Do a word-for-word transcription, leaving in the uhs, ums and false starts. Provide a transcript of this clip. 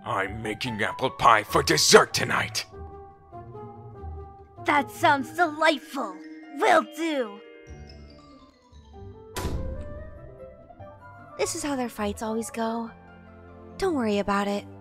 I'm making apple pie for dessert tonight. That sounds delightful. Will do. This is how their fights always go. Don't worry about it.